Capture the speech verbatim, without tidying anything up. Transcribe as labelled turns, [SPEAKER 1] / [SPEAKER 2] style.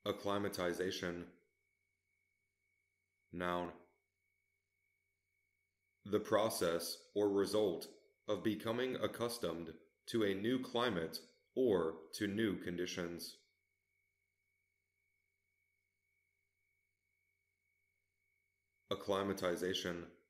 [SPEAKER 1] Acclimatization. Noun. The process or result of becoming accustomed to a new climate or to new conditions. Acclimatization.